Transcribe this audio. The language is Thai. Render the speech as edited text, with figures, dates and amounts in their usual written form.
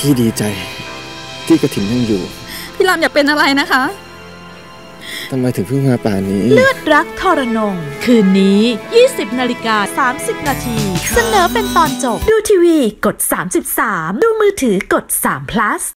พี่ดีใจที่กฐินยังอยู่พี่รามอย่าเป็นอะไรนะคะทำไมถึงเพิ่งมาป่านนี้เลือดรักทรนงคืนนี้ 20:30 นาทีเสนอเป็นตอนจบดูทีวีกด33ดูมือถือกด3 plus